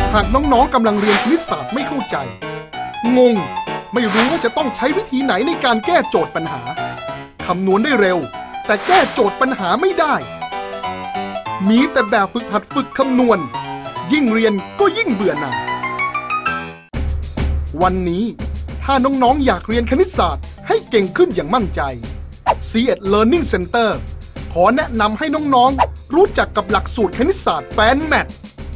หากน้องๆกำลังเรียนคณิตศาสตร์ไม่เข้าใจงงไม่รู้ว่าจะต้องใช้วิธีไหนในการแก้โจทย์ปัญหาคำนวณได้เร็วแต่แก้โจทย์ปัญหาไม่ได้มีแต่แบบฝึกหัดฝึกคำนวณยิ่งเรียนก็ยิ่งเบื่อหน่ายวันนี้ถ้าน้องๆอยากเรียนคณิตศาสตร์ให้เก่งขึ้นอย่างมั่นใจ C1 Learning Center ขอแนะนำให้น้องๆรู้จักกับหลักสูตรคณิตศาสตร์แฟนแมท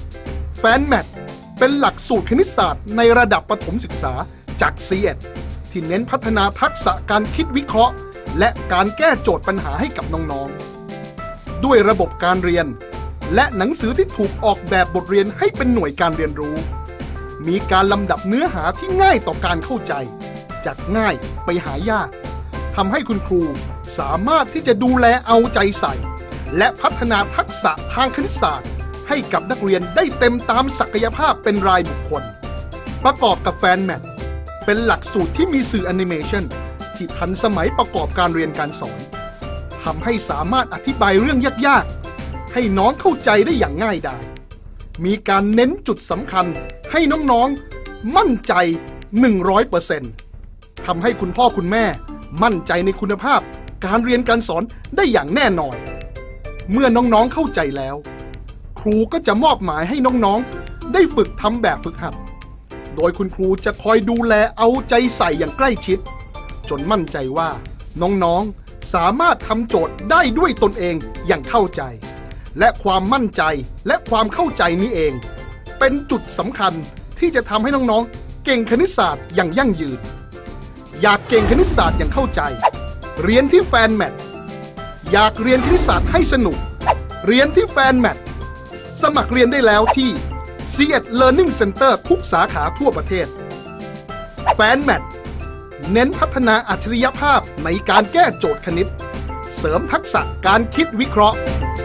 เป็นหลักสูตรคณิตศาสตร์ในระดับประถมศึกษาจาก C1 ที่เน้นพัฒนาทักษะการคิดวิเคราะห์และการแก้โจทย์ปัญหาให้กับน้องๆด้วยระบบการเรียนและหนังสือที่ถูกออกแบบบทเรียนให้เป็นหน่วยการเรียนรู้มีการลำดับเนื้อหาที่ง่ายต่อการเข้าใจจากง่ายไปหายากทำให้คุณครูสามารถที่จะดูแลเอาใจใส่และพัฒนาทักษะทางคณิตศาสตร์ให้กับนักเรียนได้เต็มตามศักยภาพเป็นรายบุคคลประกอบกับแฟนแมทเป็นหลักสูตรที่มีสื่อแอนิเมชันที่ทันสมัยประกอบการเรียนการสอนทำให้สามารถอธิบายเรื่องยากๆให้น้องเข้าใจได้อย่างง่ายดายมีการเน้นจุดสำคัญให้น้องๆมั่นใจ 100% ทำให้คุณพ่อคุณแม่มั่นใจในคุณภาพการเรียนการสอนได้อย่างแน่นอนเมื่อน้องๆเข้าใจแล้วครูก็จะมอบหมายให้น้องๆได้ฝึกทำแบบฝึกหัดโดยคุณครูจะคอยดูแลเอาใจใส่อย่างใกล้ชิดจนมั่นใจว่าน้องๆสามารถทำโจทย์ได้ด้วยตนเองอย่างเข้าใจและความมั่นใจและความเข้าใจนี้เองเป็นจุดสำคัญที่จะทำให้น้องๆเก่งคณิตศาสตร์อย่างยั่งยืนอยากเก่งคณิตศาสตร์อย่างเข้าใจเรียนที่แฟนแมทอยากเรียนคณิตศาสตร์ให้สนุกเรียนที่แฟนแมทสมัครเรียนได้แล้วที่ C1 Learning Center ทุกสาขาทั่วประเทศแฟนแมทเน้นพัฒนาอัจฉริยภาพในการแก้โจทย์คณิตเสริมทักษะการคิดวิเคราะห์